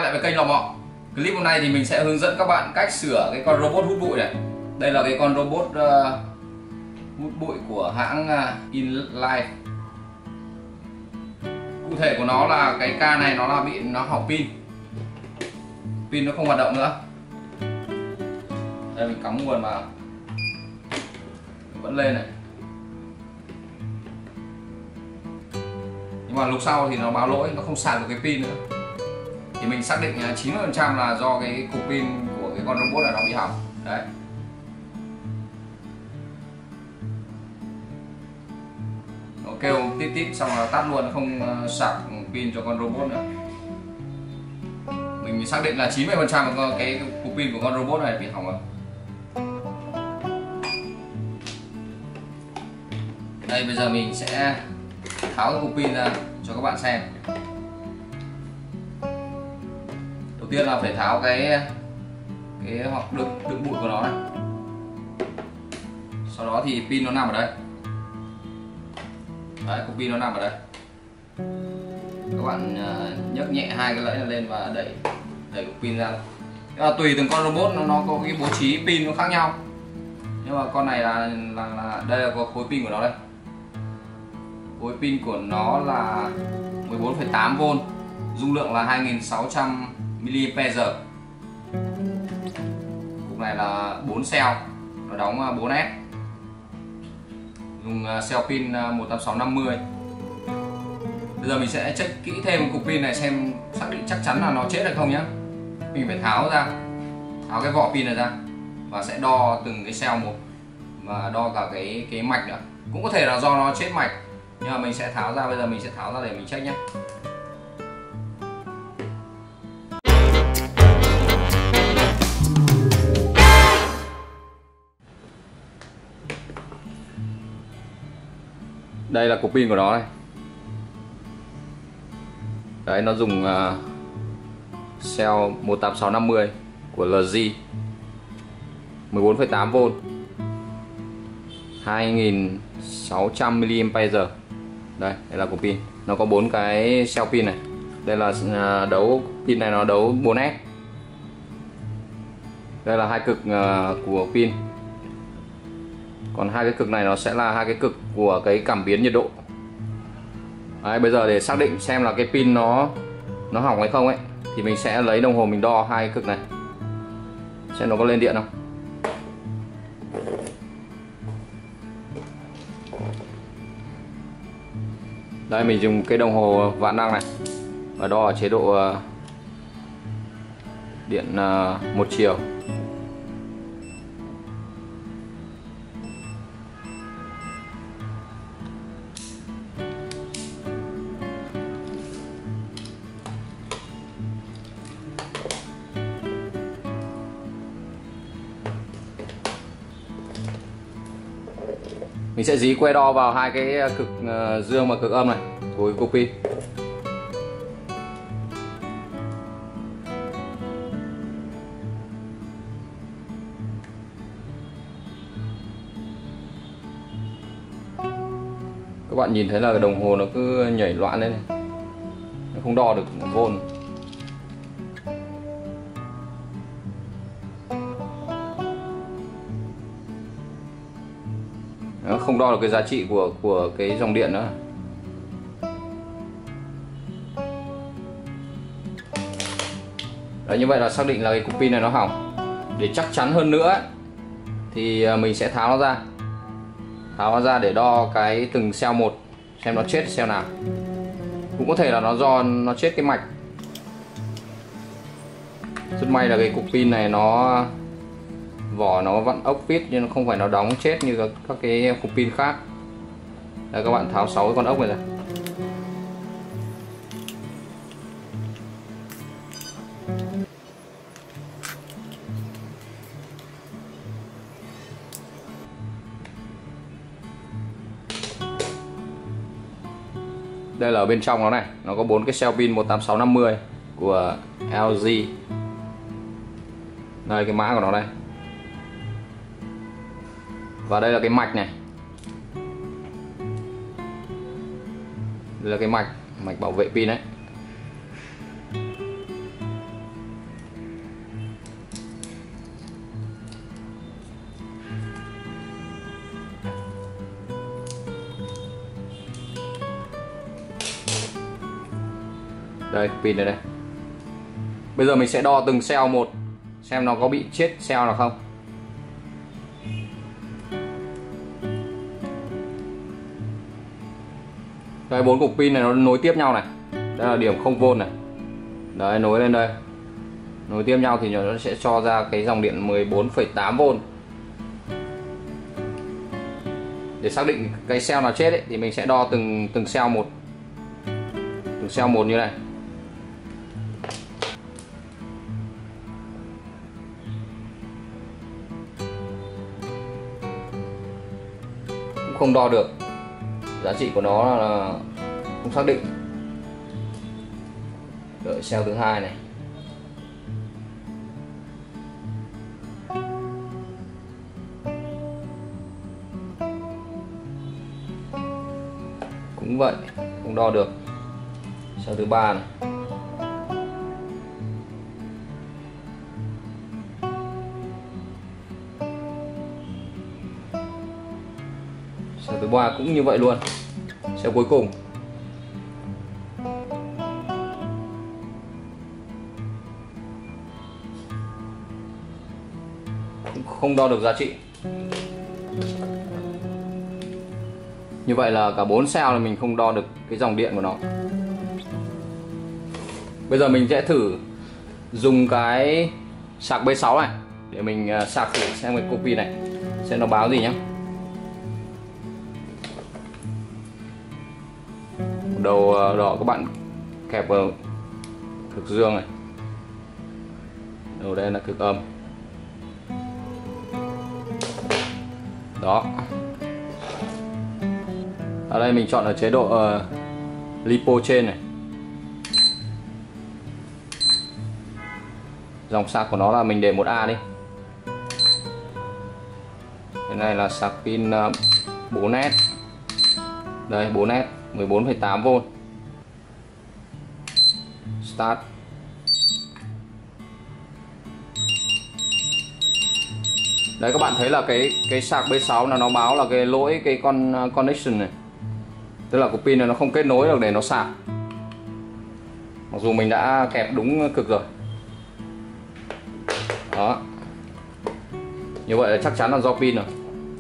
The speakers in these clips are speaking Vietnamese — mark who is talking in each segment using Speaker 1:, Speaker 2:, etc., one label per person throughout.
Speaker 1: lại với kênh Lò Mọ. Clip hôm nay thì mình sẽ hướng dẫn các bạn cách sửa cái con robot hút bụi này. Đây là cái con robot hút bụi của hãng InLife. Cụ thể của nó là cái ca này nó bị hỏng pin. Pin nó không hoạt động nữa. Đây mình cắm nguồn vào. Vẫn lên này. Nhưng mà lúc sau thì nó báo lỗi, nó không sạc được cái pin nữa. Thì mình xác định 90% là do cái cục pin của cái con robot này nó bị hỏng. Đấy. Nó kêu tít tít xong là tắt luôn, không sạc pin cho con robot nữa. Mình xác định là 90% cái cục pin của con robot này bị hỏng rồi. Đây bây giờ mình sẽ tháo cái cục pin ra cho các bạn xem. Đầu tiên là phải tháo cái hộp đựng bụi của nó này. Sau đó thì pin nó nằm ở đây. Đấy, cục pin nó nằm ở đây. Các bạn nhấc nhẹ hai cái lẫy này lên và đẩy cục pin ra. Tùy từng con robot nó có cái bố trí pin nó khác nhau. Nhưng mà con này là đây là có khối pin của nó đây. Khối pin của nó là 14,8V, dung lượng là 2600 mAh. Cục này là 4 cell, nó đóng 4S. Dùng cell pin 18650. Bây giờ mình sẽ check kỹ thêm cục pin này xem xác định chắc chắn là nó chết hay không nhé. Mình phải tháo cái vỏ pin này ra và sẽ đo từng cái cell một và đo cả cái mạch nữa. Cũng có thể là do nó chết mạch, nhưng mà mình sẽ tháo ra. Bây giờ mình sẽ tháo ra để mình check nhé. Đây là cục pin của nó này. Đấy, nó dùng cell 18650 của LG, 14,8V, 2600 mAh. Đây là cục pin. Nó có 4 cái cell pin này. Đây là đấu pin này, nó đấu 4S. Đây là hai cực của pin. Còn hai cái cực này nó sẽ là hai cái cực của cái cảm biến nhiệt độ. Đấy, bây giờ để xác định xem là cái pin nó hỏng hay không ấy, thì mình sẽ lấy đồng hồ mình đo hai cái cực này xem nó có lên điện không. Đây mình dùng cái đồng hồ vạn năng này và đo ở chế độ điện một chiều. Mình sẽ dí que đo vào hai cái cực dương và cực âm này của cục pin. Các bạn nhìn thấy là cái đồng hồ nó cứ nhảy loạn lên này. Nó không đo được vôn. Nó không đo được cái giá trị của cái dòng điện nữa. Đấy, như vậy là xác định là cái cục pin này nó hỏng. Để chắc chắn hơn nữa thì mình sẽ tháo nó ra để đo cái từng cell một xem nó chết cell nào. Cũng có thể là nó do nó chết cái mạch. Rất may là cái cục pin này nó vỏ nó vặn ốc vít nhưng không phải nó đóng chết như các cái cục pin khác. Đây, các bạn tháo 6 cái con ốc này ra. Đây là ở bên trong nó này, nó có 4 cái cell pin 18650 của LG. Đây cái mã của nó đây. Và đây là cái mạch này. Đây là cái mạch bảo vệ pin đấy. Đây, pin đây đây. Bây giờ mình sẽ đo từng cell một xem nó có bị chết cell nào không. Đây, 4 cục pin này nó nối tiếp nhau này. Đây là điểm 0V này. Đấy, nối lên đây. Nối tiếp nhau thì nó sẽ cho ra cái dòng điện 14,8V. Để xác định cái cell nào chết ấy, thì mình sẽ đo từng cell một. Từng cell một như này. Cũng không đo được. Giá trị của nó là không xác định. Đợi cell thứ hai này. Cũng vậy, không đo được. Cell thứ ba này. Cell thứ ba cũng như vậy luôn. Cell cuối cùng. Cũng không đo được giá trị. Như vậy là cả 4 cell là mình không đo được cái dòng điện của nó. Bây giờ mình sẽ thử dùng cái sạc B6 này để mình sạc thử xem cái cục pin này xem nó báo gì nhé. Đầu đỏ các bạn kẹp vào cực dương này, đầu đây là cực âm. Đó. Ở đây mình chọn ở chế độ lipo trên này. Dòng sạc của nó là mình để 1A đi. Cái này là sạc pin 4S. Đây 4S 14,8V. Start. Đấy, các bạn thấy là cái sạc B6 là nó báo là cái lỗi cái connection này. Tức là cục pin này nó không kết nối được để nó sạc. Mặc dù mình đã kẹp đúng cực rồi. Đó. Như vậy là chắc chắn là do pin rồi.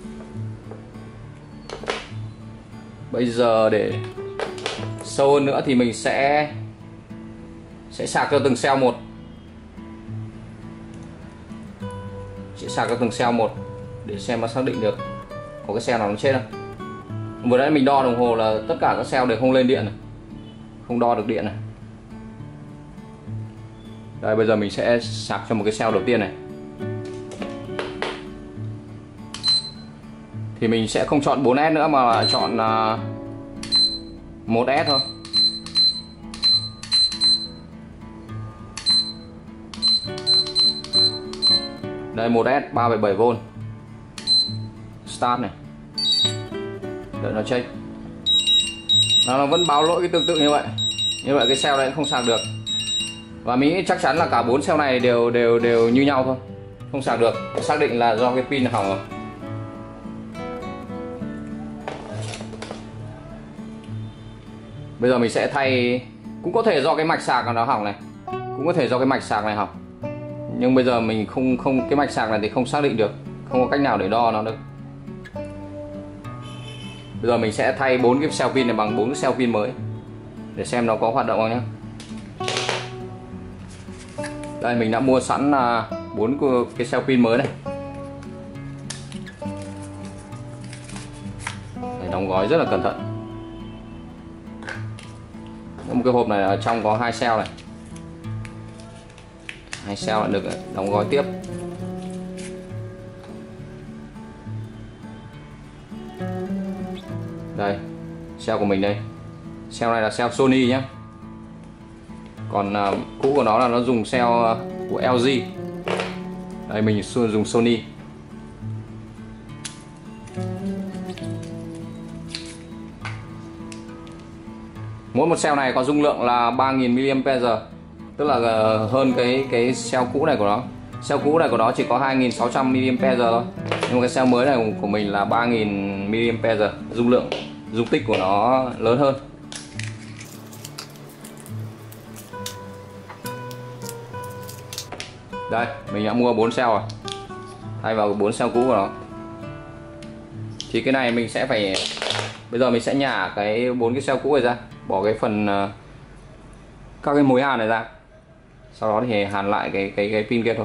Speaker 1: Bây giờ để sâu hơn nữa thì mình sẽ sạc cho từng cell một. Sẽ sạc cho từng cell một để xem nó xác định được có cái cell nào nó chết không. Vừa nãy mình đo đồng hồ là tất cả các cell đều không lên điện này, không đo được điện này. Đây, bây giờ mình sẽ sạc cho một cái cell đầu tiên này. Thì mình sẽ không chọn 4S nữa mà là chọn 1S thôi. Đây 1S 3,7V. Start này. Đợi nó check. Nó vẫn báo lỗi cái tương tự như vậy. Như vậy cái cell này cũng không sạc được. Và mình nghĩ chắc chắn là cả 4 cell này đều như nhau thôi. Không sạc được. Xác định là do cái pin hỏng rồi. Bây giờ mình sẽ thay, cũng có thể do cái mạch sạc nó hỏng này, cũng có thể do cái mạch sạc này hỏng. Nhưng bây giờ mình không cái mạch sạc này thì không xác định được, không có cách nào để đo nó được. Bây giờ mình sẽ thay 4 cái cell pin này bằng 4 cái cell pin mới để xem nó có hoạt động không nhé. Đây mình đã mua sẵn 4 cái cell pin mới này. Để đóng gói rất là cẩn thận. Một cái hộp này ở trong có 2 cell này. 2 cell lại được đóng gói tiếp. Đây, cell của mình đây. Cell này là cell Sony nhé. Còn cũ của nó là nó dùng cell của LG. Đây mình dùng Sony. Mỗi một cell này có dung lượng là 3000 mAh, tức là hơn cái cell cũ này của nó. Cell cũ này của nó chỉ có 2600 mAh thôi. Nhưng mà cái cell mới này của mình là 3000 mAh, dung tích của nó lớn hơn. Đây, mình đã mua 4 cell rồi, thay vào 4 cell cũ của nó. Thì cái này mình sẽ phải, bây giờ mình sẽ nhả cái 4 cái cell cũ này ra, bỏ cái phần các cái mối hàn này ra, sau đó thì hàn lại cái pin kia thôi.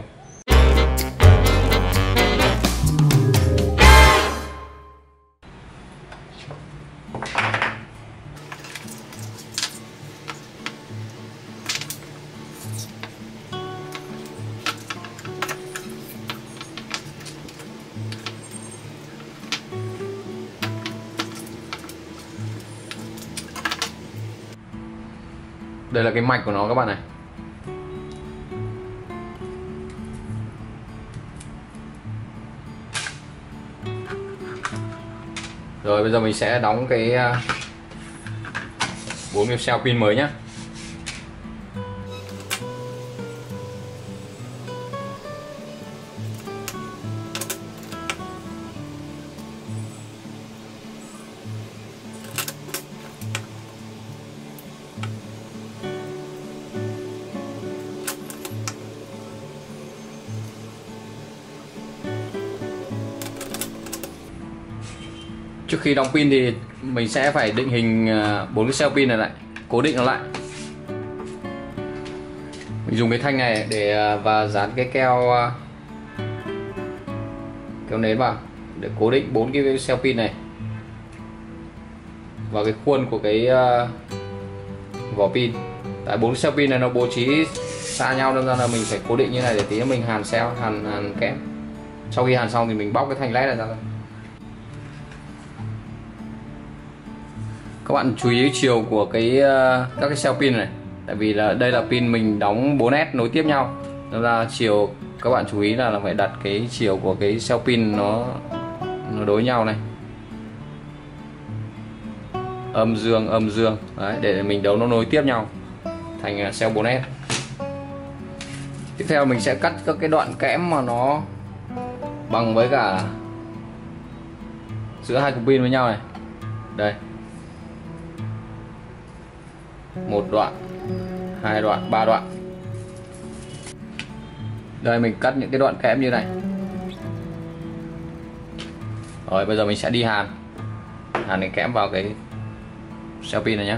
Speaker 1: Đây là cái mạch của nó các bạn này. Rồi bây giờ mình sẽ đóng cái 40 cell pin mới nhé. Trước khi đóng pin thì mình sẽ phải định hình 4 cái cell pin này lại, cố định nó lại. Mình dùng cái thanh này để và dán cái keo nến vào để cố định 4 cái cell pin này vào cái khuôn của cái vỏ pin. Tại 4 cell pin này nó bố trí xa nhau nên ra là mình phải cố định như này để tí nữa mình hàn cell, hàn kẽm. Sau khi hàn xong thì mình bóc cái thanh led này ra thôi. Các bạn chú ý chiều của các cái cell pin này, tại vì là đây là pin mình đóng 4S nối tiếp nhau, nên là chiều các bạn chú ý là phải đặt cái chiều của cái cell pin nó đối nhau này, âm dương đấy, để mình đấu nó nối tiếp nhau thành cell 4S. Tiếp theo mình sẽ cắt các cái đoạn kẽm mà nó bằng với cả giữa hai cục pin với nhau này. Đây, 1 đoạn, 2 đoạn, 3 đoạn. Đây mình cắt những cái đoạn kẽm như này. Rồi bây giờ mình sẽ đi hàn cái kẽm vào cái cell pin này nhé.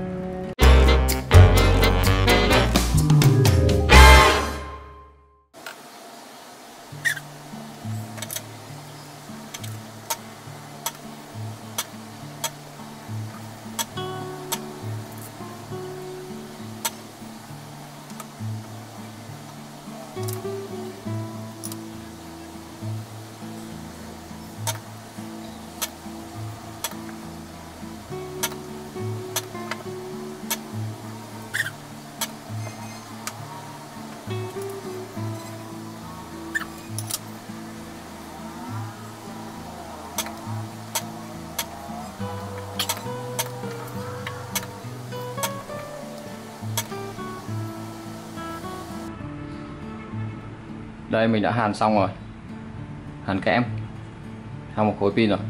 Speaker 1: Đây mình đã hàn xong rồi, hàn kẽm xong một khối pin rồi.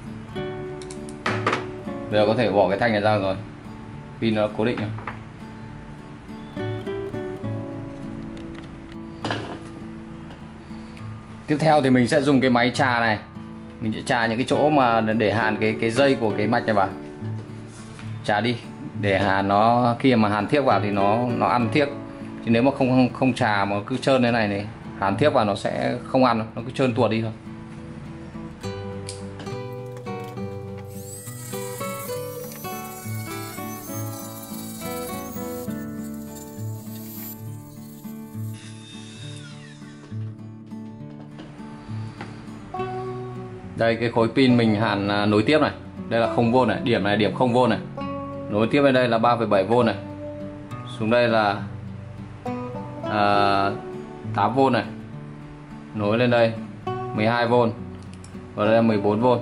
Speaker 1: Bây giờ có thể bỏ cái thanh này ra rồi, pin nó cố định rồi. Tiếp theo thì mình sẽ dùng cái máy trà này, mình sẽ trà những cái chỗ mà để hàn cái dây của cái mạch này vào, trà đi để hàn nó, khi mà hàn thiếc vào thì nó ăn thiếc, chứ nếu mà không trà mà cứ trơn thế này này, hàn thiếc vào nó sẽ không ăn, nó cứ trơn tuột đi thôi. Đây cái khối pin mình hàn nối tiếp này, đây là 0V này, điểm này điểm 0V này, nối tiếp bên đây là 3,7V này, xuống đây là 8V này, nối lên đây 12V và đây là 14V.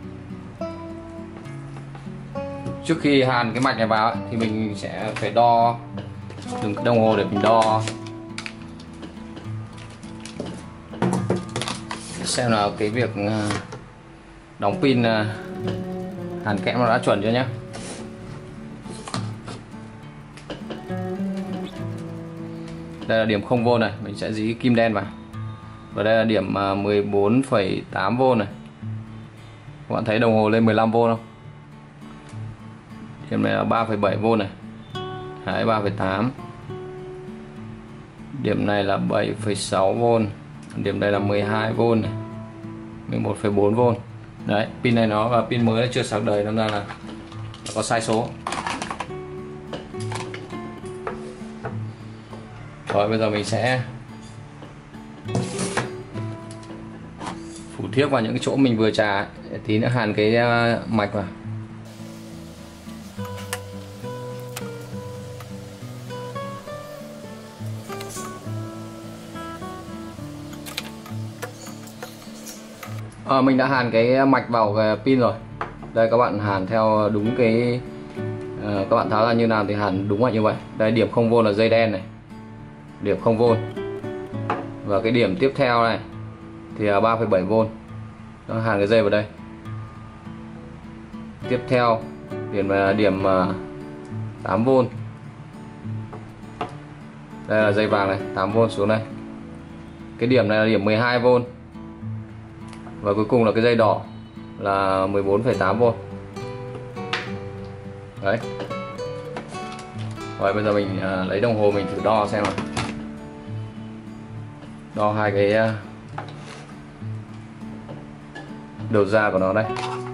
Speaker 1: Trước khi hàn cái mạch này vào thì mình sẽ phải đo, dùng cái đồng hồ để mình đo xem là cái việc đóng pin hàn kẽm nó đã chuẩn chưa nhé. Đây là điểm 0V này, mình sẽ dí kim đen vào. Và đây là điểm 14,8V này. Các bạn thấy đồng hồ lên 15V không? Điểm này là 3,7V này. Đấy, 3,8. Điểm này là 7,6V. Điểm đây là 12V này. 11,4V. Đấy, pin này nó là pin mới, chưa sạc đầy, nên là nó có sai số. Rồi bây giờ mình sẽ phủ thiếc vào những cái chỗ mình vừa chà, tí nữa hàn cái mạch vào. Mình đã hàn cái mạch vào cái pin rồi. Đây các bạn hàn theo đúng cái các bạn tháo ra như nào thì hàn đúng là như vậy. Đây, điểm 0V là dây đen này, điểm 0V. Và cái điểm tiếp theo này thì là 3,7V. Nó hàn cái dây vào đây. Tiếp theo điểm là điểm 8V. Đây là dây vàng này, 8V xuống đây. Cái điểm này là điểm 12V. Và cuối cùng là cái dây đỏ là 14,8V. Đấy. Rồi bây giờ mình lấy đồng hồ mình thử đo xem nào. Đo hai cái đầu ra của nó đây.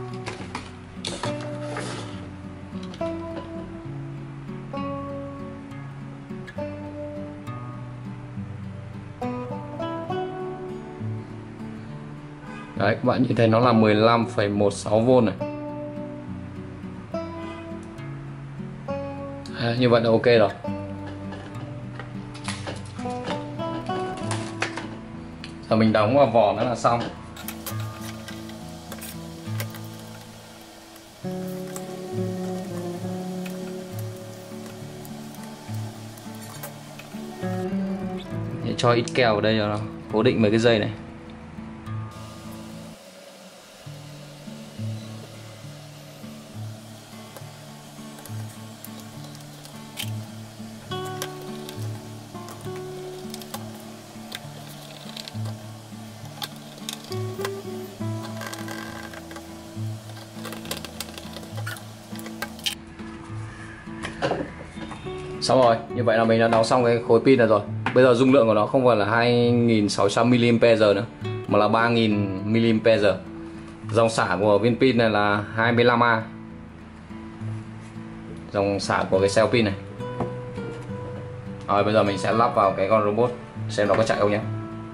Speaker 1: Đấy, các bạn nhìn thấy nó là 15,16V này. Như vậy là ok rồi. Giờ mình đóng vào vỏ nữa là xong. Để cho ít keo vào đây cho nó cố định mấy cái dây này. Xong rồi, như vậy là mình đã đóng xong cái khối pin này rồi. Bây giờ dung lượng của nó không phải là 2600 mAh nữa, mà là 3000 mAh. Dòng xả của viên pin này là 25A. Dòng xả của cái cell pin này. Rồi bây giờ mình sẽ lắp vào cái con robot xem nó có chạy không nhé.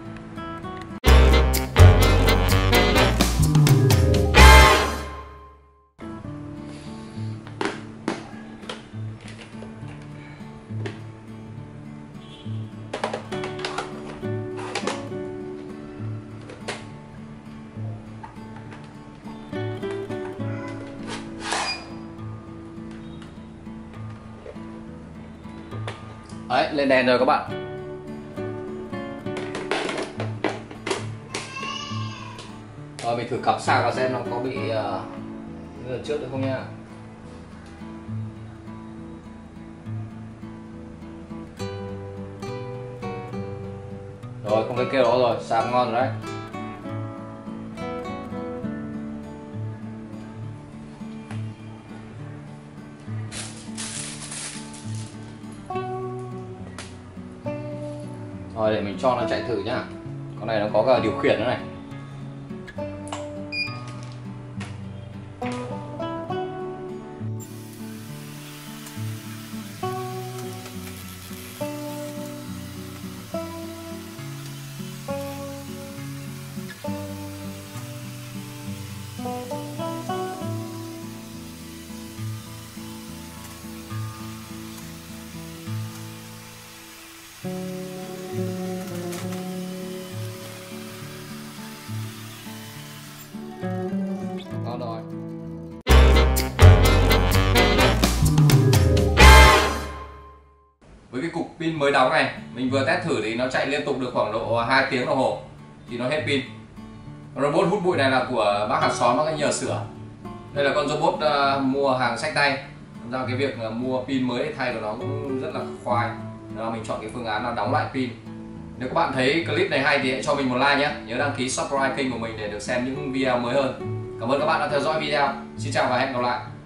Speaker 1: Đấy, lên đèn rồi các bạn. Rồi mình thử cắm sạc vào xem nó có bị như lần trước được không nha. Rồi, không thấy kêu đó rồi, sạc ngon rồi đấy. Rồi để mình cho nó chạy thử nhá. Con này nó có cả điều khiển nữa này. Ngon rồi. Với cái cục pin mới đóng này, mình vừa test thử thì nó chạy liên tục được khoảng độ 2 tiếng đồng hồ thì nó hết pin. Robot hút bụi này là của bác hàng xóm, bác ấy nhờ sửa. Đây là con robot mua hàng xách tay. Ra cái việc mua pin mới để thay của nó cũng rất là khoai. Đó, mình chọn cái phương án là đóng lại pin. Nếu các bạn thấy clip này hay thì hãy cho mình một like nhé. Nhớ đăng ký subscribe kênh của mình để được xem những video mới hơn. Cảm ơn các bạn đã theo dõi video. Xin chào và hẹn gặp lại.